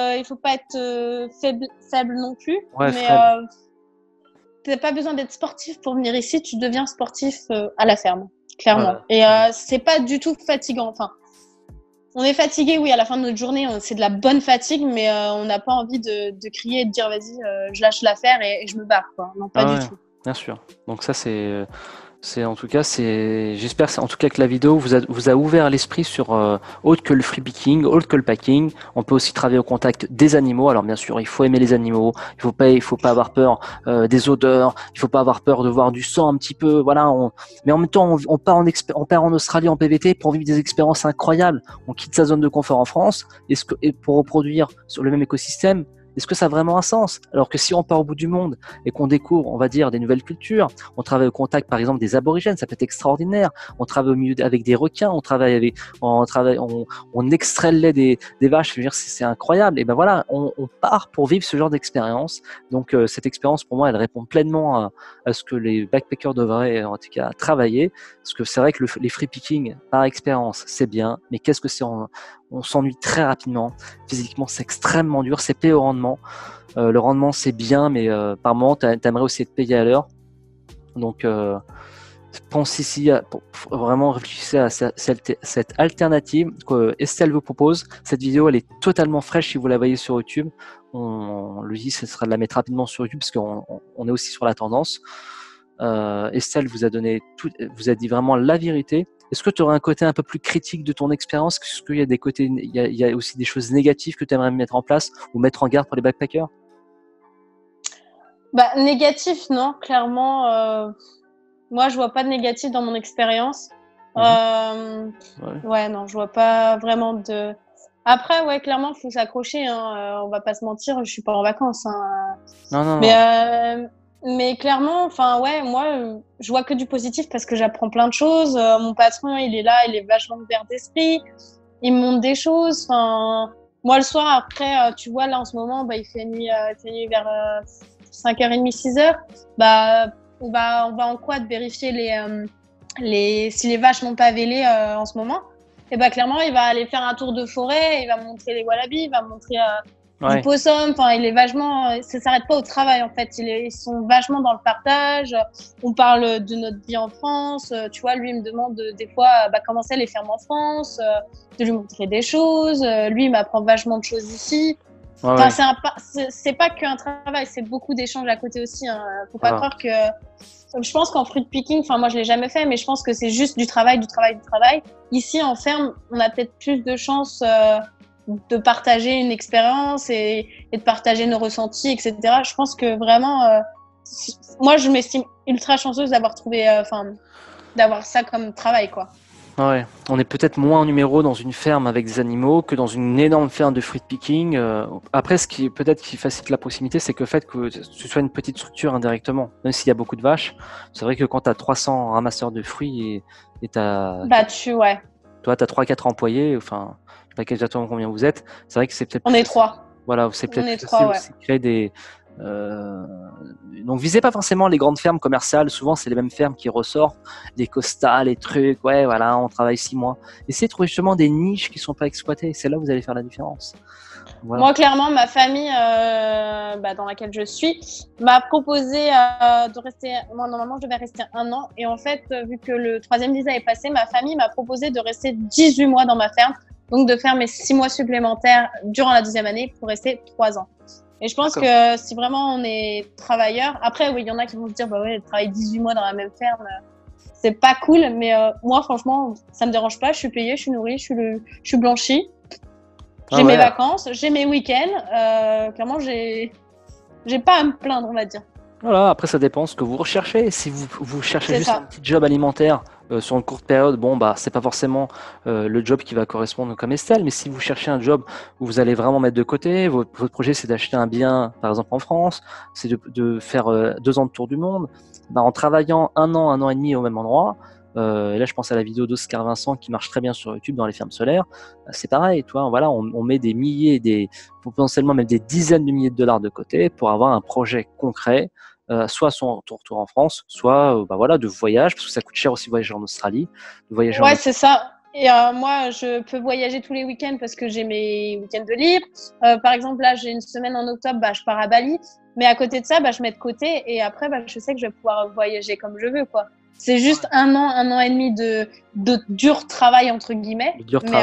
être faible non plus, ouais, mais t'as pas besoin d'être sportif pour venir ici, tu deviens sportif à la ferme, clairement. Voilà. Et c'est pas du tout fatigant, enfin, on est fatigué, oui, à la fin de notre journée, c'est de la bonne fatigue, mais on n'a pas envie de crier et de dire vas-y, je lâche l'affaire et je me barre, quoi. Non, pas du tout. Bien sûr, donc ça en tout cas, j'espère en tout cas que la vidéo vous a ouvert l'esprit sur autre que le free picking, autre que le packing. On peut aussi travailler au contact des animaux. Alors bien sûr, il faut aimer les animaux. Il faut pas avoir peur des odeurs. Il faut pas avoir peur de voir du sang un petit peu. Voilà. Mais en même temps, on part en Australie en PVT pour vivre des expériences incroyables. On quitte sa zone de confort en France et pour reproduire sur le même écosystème. Est-ce que ça a vraiment un sens? Alors que si on part au bout du monde et qu'on découvre, on va dire, des nouvelles cultures, on travaille au contact, par exemple, des aborigènes, ça peut être extraordinaire. On travaille au milieu avec des requins, on extrait le lait des vaches. Je veux dire, c'est incroyable. Et ben voilà, on part pour vivre ce genre d'expérience. Donc cette expérience, pour moi, elle répond pleinement à ce que les backpackers devraient, en tout cas, travailler. Parce que c'est vrai que les free picking, par expérience, c'est bien. Mais qu'est-ce que c'est? On s'ennuie très rapidement. Physiquement, c'est extrêmement dur. C'est payé au rendement. Le rendement, c'est bien, mais par moment, tu aimerais aussi être payé à l'heure. Donc, pense ici, vraiment réfléchissez à cette alternative que Estelle vous propose. Cette vidéo, elle est totalement fraîche si vous la voyez sur YouTube. On lui dit ce sera de la mettre rapidement sur YouTube parce qu'on est aussi sur la tendance. Estelle vous a dit vraiment la vérité. Est-ce que tu aurais un côté un peu plus critique de ton expérience? Est-ce qu'il y a des côtés, il y a aussi des choses négatives que tu aimerais mettre en place ou mettre en garde pour les backpackers? Négatif, non, clairement. Moi, je vois pas de négatif dans mon expérience. Ouais, non, je vois pas vraiment de. Après, ouais, clairement, faut s'accrocher. Hein. On va pas se mentir, je suis pas en vacances. Hein. Non. Mais clairement, enfin, ouais, moi, je vois que du positif parce que j'apprends plein de choses. Mon patron, il est là, il est vachement ouvert d'esprit. Il me montre des choses. Enfin, moi, le soir, après, tu vois, là, en ce moment, il fait nuit vers 5h30, 6h. On va en quad vérifier si les vaches n'ont pas vélé en ce moment. Et clairement, il va aller faire un tour de forêt, il va montrer les wallabies, il va montrer du possum. Enfin, il est vachement. Ça s'arrête pas au travail en fait. Ils sont vachement dans le partage. On parle de notre vie en France. Tu vois, lui il me demande des fois comment c'est les fermes en France, de lui montrer des choses. Lui il m'apprend vachement de choses ici. Enfin, c'est pas qu'un travail, c'est beaucoup d'échanges à côté aussi. Hein. Faut pas croire que. Je pense qu'en fruit picking, enfin moi je l'ai jamais fait, mais je pense que c'est juste du travail. Ici en ferme, on a peut-être plus de chance de partager une expérience et de partager nos ressentis, etc. Je pense que vraiment, moi, je m'estime ultra chanceuse d'avoir trouvé, d'avoir ça comme travail, quoi. Ouais, on est peut-être moins en numéro dans une ferme avec des animaux que dans une énorme ferme de fruit picking. Après, ce qui peut-être qui facilite la proximité, c'est que le fait que ce soit une petite structure indirectement, même s'il y a beaucoup de vaches, c'est vrai que quand tu as 300 ramasseurs de fruits et Bah, toi, tu as 3-4 employés, enfin, je sais pas exactement combien vous êtes, c'est vrai que c'est peut-être on plus est facile. trois. Voilà, c'est On peut-être est plus facile trois, ouais. aussi de créer des. euh, Donc, visez pas forcément les grandes fermes commerciales. Souvent, c'est les mêmes fermes qui ressortent, les costas, les trucs. Ouais, voilà, on travaille 6 mois. Essayez de trouver justement des niches qui sont pas exploitées. C'est là où vous allez faire la différence. Voilà. Moi, clairement, ma famille dans laquelle je suis m'a proposé de rester. Moi, normalement, je devais rester 1 an. Et en fait, vu que le troisième visa est passé, ma famille m'a proposé de rester 18 mois dans ma ferme. Donc, de faire mes 6 mois supplémentaires durant la deuxième année pour rester 3 ans. Et je pense que si vraiment on est travailleur, après, oui, il y en a qui vont se dire, bah ouais, travailler 18 mois dans la même ferme, c'est pas cool. Mais moi, franchement, ça me dérange pas. Je suis payée, je suis nourrie, je suis blanchie. J'ai mes vacances, j'ai mes week-ends. Clairement, j'ai pas à me plaindre, on va dire. Voilà, après ça dépend ce que vous recherchez. Si vous cherchez juste un petit job alimentaire sur une courte période, bon bah c'est pas forcément le job qui va correspondre comme Estelle, mais si vous cherchez un job où vous allez vraiment mettre de côté, votre projet c'est d'acheter un bien par exemple en France, c'est de faire 2 ans de tour du monde, bah, en travaillant 1 an et demi au même endroit, et là je pense à la vidéo d'Oscar Vincent qui marche très bien sur YouTube dans les fermes solaires, c'est pareil, tu vois, voilà, on met des milliers, potentiellement même des dizaines de milliers de dollars de côté pour avoir un projet concret. Soit son retour en France, soit bah voilà, de voyage, parce que ça coûte cher aussi de voyager en Australie. De voyager ouais, c'est ça. Et moi, je peux voyager tous les week-ends parce que j'ai mes week-ends de libre. Par exemple, là, j'ai une semaine en octobre, bah, je pars à Bali. Mais à côté de ça, bah, je mets de côté et après, bah, je sais que je vais pouvoir voyager comme je veux, quoi. C'est juste 1 an et demi de dur travail, entre guillemets.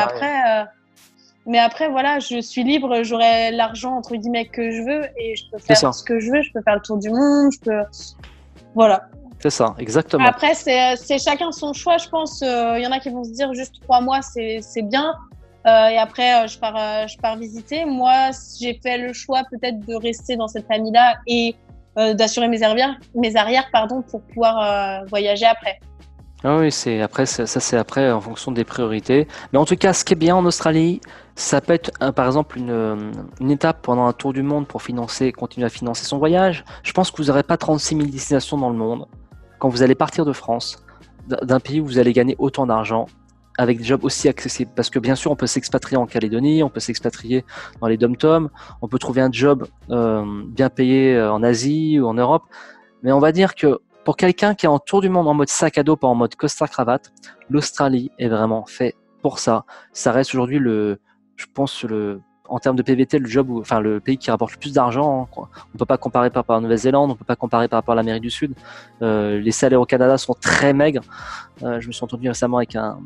Mais après, voilà, je suis libre, j'aurai l'argent, entre guillemets, que je veux et je peux faire ce que je veux. Je peux faire le tour du monde, Voilà. C'est ça, exactement. Après, c'est chacun son choix, je pense. Il y en a qui vont se dire juste 3 mois, c'est bien. Et après, je pars visiter. Moi, j'ai fait le choix peut-être de rester dans cette famille-là et d'assurer mes arrières, pour pouvoir voyager après. Ah oui, c'est après en fonction des priorités. Mais en tout cas, ce qui est bien en Australie, ça peut être par exemple une étape pendant un tour du monde pour continuer à financer son voyage. Je pense que vous n'aurez pas 36 000 destinations dans le monde quand vous allez partir de France, d'un pays où vous allez gagner autant d'argent avec des jobs aussi accessibles. Parce que bien sûr, on peut s'expatrier en Calédonie, on peut s'expatrier dans les dom-toms, on peut trouver un job bien payé en Asie ou en Europe. Mais on va dire que pour quelqu'un qui est en tour du monde en mode sac à dos, pas en mode costard-cravate, l'Australie est vraiment fait pour ça. Ça reste aujourd'hui je pense, en termes de PVT, le pays qui rapporte le plus d'argent. On ne peut pas comparer par rapport à la Nouvelle-Zélande, on ne peut pas comparer par rapport à l'Amérique du Sud. Les salaires au Canada sont très maigres. Je me suis entendu récemment avec un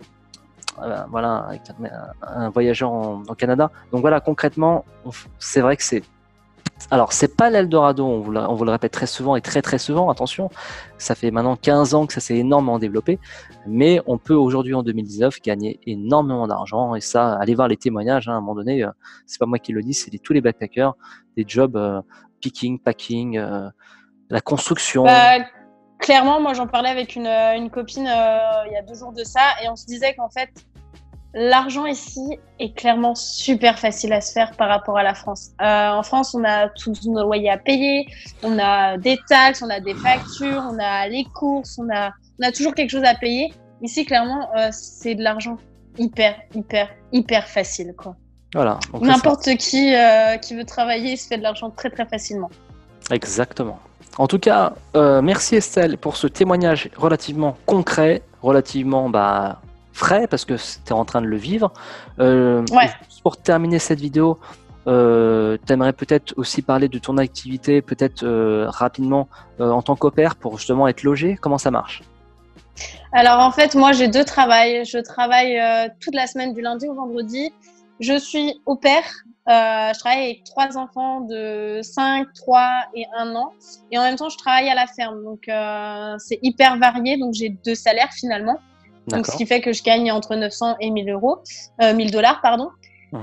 voyageur au Canada. Donc voilà, concrètement, c'est vrai que alors, c'est pas l'Eldorado, on vous le répète très souvent et très très souvent, attention, ça fait maintenant 15 ans que ça s'est énormément développé, mais on peut aujourd'hui en 2019 gagner énormément d'argent et ça, allez voir les témoignages, hein, à un moment donné, c'est pas moi qui le dis, c'est tous les backpackers, des jobs picking, packing, la construction. Clairement, moi j'en parlais avec une copine il y a 2 jours de ça et on se disait qu'en fait, l'argent ici est clairement super facile à se faire par rapport à la France. En France, on a tous nos loyers à payer, on a des taxes, on a des factures, on a les courses, on a toujours quelque chose à payer. Ici, clairement, c'est de l'argent hyper facile, quoi. Voilà. N'importe qui veut travailler se fait de l'argent très très facilement. Exactement. En tout cas, merci Estelle pour ce témoignage relativement concret, relativement frais parce que tu es en train de le vivre. Pour terminer cette vidéo, tu aimerais peut-être aussi parler de ton activité, peut-être rapidement en tant qu'au pair pour justement être logé. Comment ça marche? Alors en fait, moi j'ai 2 travails. Je travaille toute la semaine du lundi au vendredi. Je suis au pair. Je travaille avec 3 enfants de 5, 3 et 1 an. Et en même temps, je travaille à la ferme. Donc c'est hyper varié. Donc j'ai 2 salaires finalement. Donc, ce qui fait que je gagne entre 900 et 1000 $, pardon.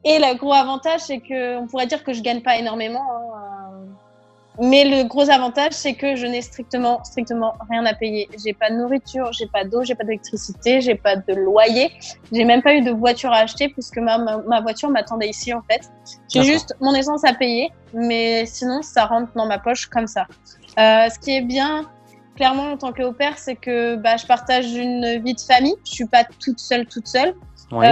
Et le gros avantage, c'est que on pourrait dire que je gagne pas énormément, hein, mais le gros avantage, c'est que je n'ai strictement rien à payer. J'ai pas de nourriture, j'ai pas d'eau, j'ai pas d'électricité, j'ai pas de loyer. J'ai même pas eu de voiture à acheter puisque ma voiture m'attendait ici en fait. J'ai juste mon essence à payer, mais sinon ça rentre dans ma poche comme ça. Ce qui est bien, clairement en tant qu'au pair, c'est que je partage une vie de famille. Je suis pas toute seule. Oui.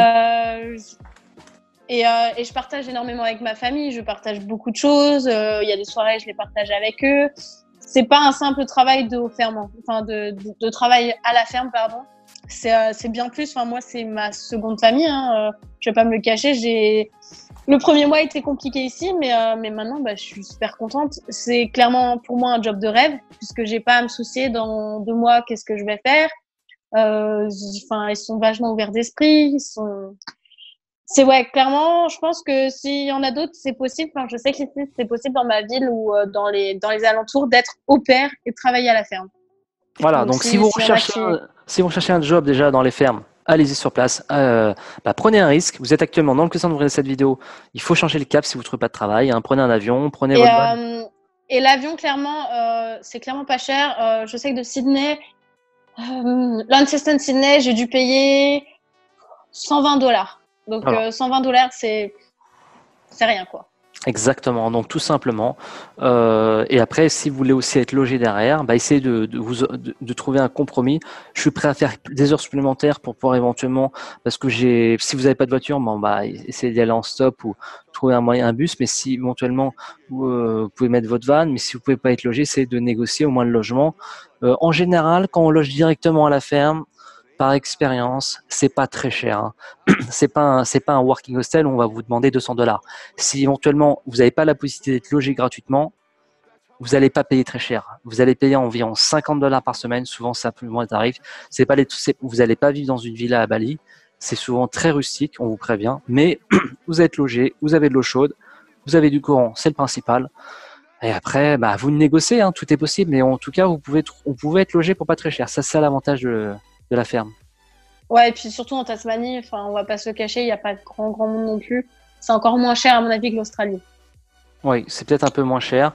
Et je partage énormément avec ma famille, je partage beaucoup de choses. Il y a des soirées, je les partage avec eux. C'est pas un simple travail de ferme, enfin de travail à la ferme, pardon. C'est bien plus. Enfin, moi, c'est ma seconde famille. Hein. Je vais pas me le cacher. Le premier mois était compliqué ici, mais maintenant, je suis super contente. C'est clairement pour moi un job de rêve, puisque j'ai pas à me soucier dans 2 mois qu'est-ce que je vais faire. Ils sont vachement ouverts d'esprit. Clairement, je pense que s'il y en a d'autres, c'est possible. Enfin, je sais qu'ici, c'est possible dans ma ville ou dans les alentours d'être au pair et de travailler à la ferme. Voilà, donc si vous recherchez un job déjà dans les fermes, allez-y sur place. Prenez un risque. Vous êtes actuellement dans le coin de cette vidéo. Il faut changer le cap si vous ne trouvez pas de travail. Hein. Prenez un avion, prenez votre van. Et l'avion, clairement, c'est clairement pas cher. Je sais que de Sydney, Launceston, Sydney, j'ai dû payer $120. Donc, $120, c'est rien, quoi. Exactement, donc tout simplement. Et après, si vous voulez aussi être logé derrière, essayez de trouver un compromis. Je suis prêt à faire des heures supplémentaires pour pouvoir éventuellement, parce que si vous n'avez pas de voiture, essayez d'y aller en stop ou trouver un bus. Mais si éventuellement vous pouvez mettre votre van, mais si vous pouvez pas être logé, essayez de négocier au moins le logement. En général, quand on loge directement à la ferme, par expérience, c'est pas très cher. Hein. C'est pas un working hostel où on va vous demander $200. Si éventuellement vous n'avez pas la possibilité d'être logé gratuitement, vous n'allez pas payer très cher. Vous allez payer environ $50 par semaine. Souvent, c'est un peu moins le tarif. Vous n'allez pas vivre dans une villa à Bali. C'est souvent très rustique, on vous prévient. Mais vous êtes logé, vous avez de l'eau chaude, vous avez du courant, c'est le principal. Et après, vous négociez, hein, tout est possible. Mais en tout cas, on pouvait être logé pour pas très cher. Ça, c'est l'avantage de la ferme. Ouais, et puis surtout en Tasmanie, on va pas se le cacher, il n'y a pas de grand monde non plus. C'est encore moins cher à mon avis que l'Australie. Oui, c'est peut-être un peu moins cher.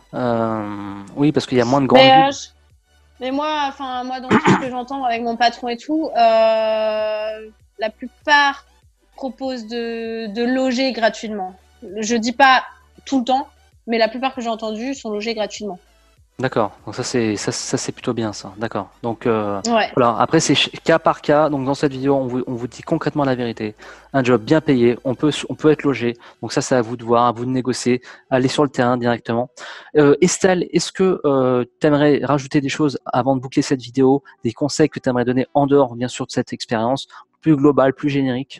Oui, parce qu'il y a moins de grandes villes. Mais moi, dans tout ce que j'entends avec mon patron et tout, la plupart proposent de loger gratuitement. Je dis pas tout le temps, mais la plupart que j'ai entendus sont logés gratuitement. D'accord, donc ça c'est plutôt bien ça, d'accord. Donc voilà, après c'est cas par cas, donc dans cette vidéo on vous dit concrètement la vérité. Un job bien payé, on peut être logé, donc ça c'est à vous de voir, à vous de négocier, aller sur le terrain directement. Estelle, est-ce que tu aimerais rajouter des choses avant de boucler cette vidéo, des conseils que tu aimerais donner en dehors bien sûr de cette expérience, plus globale, plus générique?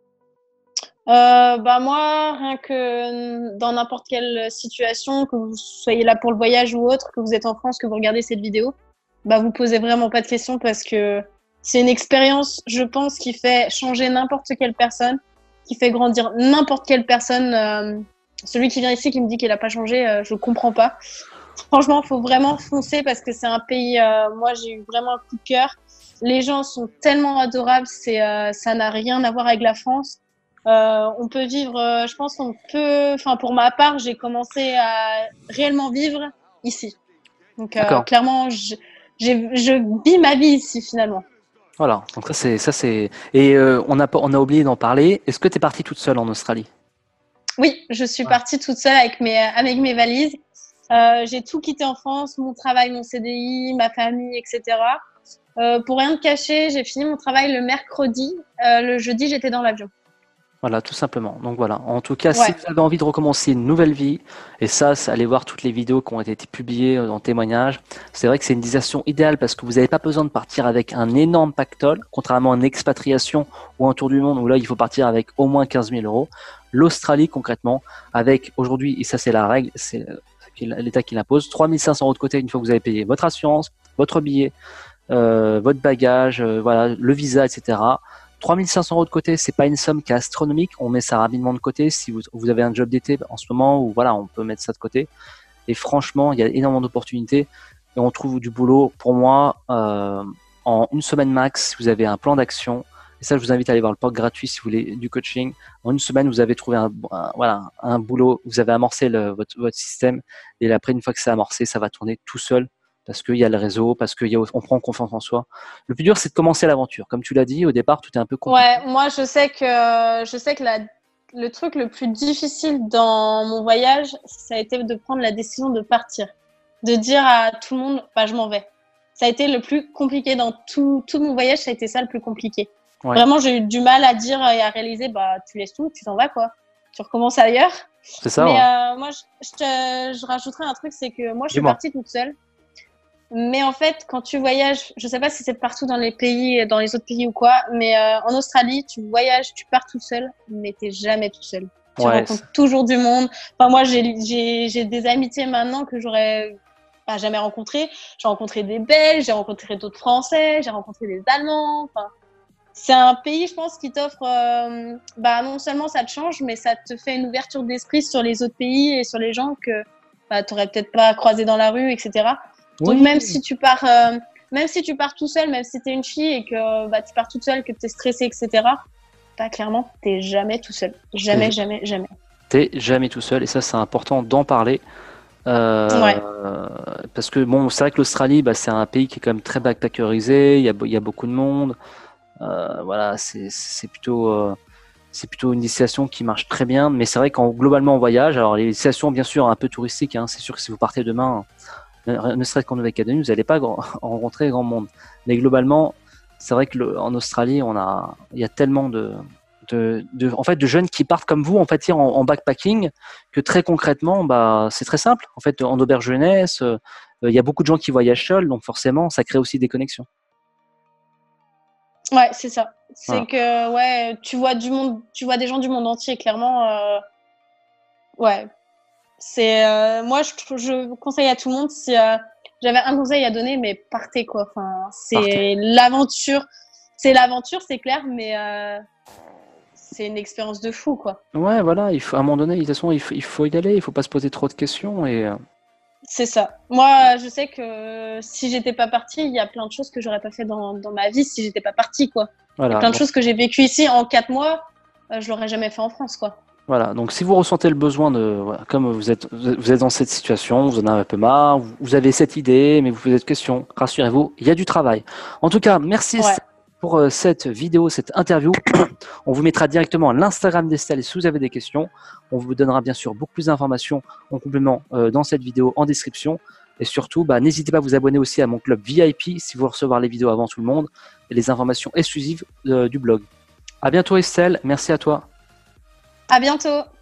Moi, rien que dans n'importe quelle situation, que vous soyez là pour le voyage ou autre, que vous êtes en France, que vous regardez cette vidéo, vous posez vraiment pas de questions parce que c'est une expérience, je pense, qui fait changer n'importe quelle personne, qui fait grandir n'importe quelle personne. Celui qui vient ici qui me dit qu'il a pas changé, je comprends pas. Franchement, faut vraiment foncer parce que c'est un pays. Moi, j'ai eu vraiment un coup de cœur. Les gens sont tellement adorables, ça n'a rien à voir avec la France. On peut vivre, je pense pour ma part, j'ai commencé à réellement vivre ici. Donc, clairement, je vis ma vie ici finalement. Voilà, donc ça c'est. Et on a oublié d'en parler. Est-ce que tu es partie toute seule en Australie? Oui, je suis partie toute seule avec mes valises. J'ai tout quitté en France, mon travail, mon CDI, ma famille, etc. Pour rien te cacher, j'ai fini mon travail le mercredi. Le jeudi, j'étais dans l'avion. Voilà, tout simplement. Donc voilà. En tout cas, si vous avez envie de recommencer une nouvelle vie, et ça, allez voir toutes les vidéos qui ont été publiées en témoignage. C'est vrai que c'est une destination idéale parce que vous n'avez pas besoin de partir avec un énorme pactole, contrairement à une expatriation ou un tour du monde où là, il faut partir avec au moins 15 000 euros. L'Australie, concrètement, avec aujourd'hui, et ça c'est la règle, c'est l'État qui l'impose, 3 500 euros de côté une fois que vous avez payé votre assurance, votre billet, votre bagage, voilà, le visa, etc. 3 500 euros de côté, c'est pas une somme qui est astronomique. On met ça rapidement de côté. Si vous avez un job d'été en ce moment, ou voilà, on peut mettre ça de côté. Et franchement, il y a énormément d'opportunités et on trouve du boulot. Pour moi, en une semaine max, si vous avez un plan d'action, Et ça, je vous invite à aller voir le POC gratuit si vous voulez du coaching. En une semaine, vous avez trouvé un boulot, vous avez amorcé votre système. Et après, une fois que c'est amorcé, ça va tourner tout seul parce qu'il y a le réseau, parce qu'on prend confiance en soi. Le plus dur, c'est de commencer l'aventure. Comme tu l'as dit, au départ, tout est un peu compliqué. Ouais, moi, je sais que le truc le plus difficile dans mon voyage, ça a été de prendre la décision de partir. De dire à tout le monde, bah, je m'en vais. Ça a été le plus compliqué dans tout mon voyage, ça a été ça le plus compliqué. Ouais. Vraiment, j'ai eu du mal à dire et à réaliser, bah, tu laisses tout, tu t'en vas, quoi. Tu recommences ailleurs. C'est ça. Mais Ouais. moi, je rajouterais un truc, c'est que moi, je suis partie toute seule. Mais en fait, quand tu voyages, je sais pas si c'est partout dans les pays, dans les autres pays ou quoi, mais en Australie, tu voyages, tu pars tout seul, mais t'es jamais tout seul. Tu rencontres toujours du monde. Enfin, moi, j'ai des amitiés maintenant que j'aurais jamais rencontrées. J'ai rencontré des Belges, j'ai rencontré d'autres Français, j'ai rencontré des Allemands. Enfin, c'est un pays, je pense, qui t'offre, non seulement ça te change, mais ça te fait une ouverture d'esprit sur les autres pays et sur les gens que t'aurais peut-être pas croisé dans la rue, etc. Donc, Oui. même si tu pars tout seul, même si t'es une fille et que tu pars toute seule, que t'es stressée, etc., clairement, t'es jamais tout seul. Jamais, jamais, jamais. T'es jamais tout seul et ça, c'est important d'en parler. Ouais. Parce que bon, c'est vrai que l'Australie, c'est un pays qui est quand même très backpackerisé, il y a beaucoup de monde. Voilà, c'est plutôt une destination qui marche très bien. Mais c'est vrai qu'en globalement en voyage, alors les destinations bien sûr un peu touristiques, hein, c'est sûr que si vous partez demain, ne serait-ce qu'en Nouvelle-Calédonie, vous n'allez pas rencontrer grand monde. Mais globalement, c'est vrai que en Australie, il y a tellement en fait, de jeunes qui partent comme vous, en fait, en backpacking, que très concrètement, c'est très simple. En fait, en auberge jeunesse, il y a beaucoup de gens qui voyagent seuls, donc forcément, ça crée aussi des connexions. Ouais, c'est ça. C'est Voilà. que tu vois du monde, tu vois des gens du monde entier, clairement. Ouais. C'est moi, je conseille à tout le monde si j'avais un conseil à donner, mais partez quoi. Enfin, c'est l'aventure. C'est l'aventure, c'est clair, mais c'est une expérience de fou, quoi. Ouais, voilà, il faut, à un moment donné, de toute façon, il faut y aller, il faut pas se poser trop de questions. C'est ça. Moi, je sais que si j'étais pas partie, il y a plein de choses que j'aurais pas fait dans ma vie si j'étais pas partie, quoi. Voilà, il y a plein de choses que j'ai vécues ici en 4 mois, je l'aurais jamais fait en France, quoi. Voilà, donc si vous ressentez le besoin comme vous êtes dans cette situation, vous en avez un peu marre, vous avez cette idée, mais vous posez des questions, rassurez-vous, il y a du travail. En tout cas, merci pour cette vidéo, cette interview. On vous mettra directement l'Instagram d'Estelle si vous avez des questions. On vous donnera bien sûr beaucoup plus d'informations en complément dans cette vidéo en description. Et surtout, n'hésitez pas à vous abonner aussi à mon club VIP si vous voulez recevoir les vidéos avant tout le monde et les informations exclusives du blog. À bientôt Estelle, merci à toi. À bientôt.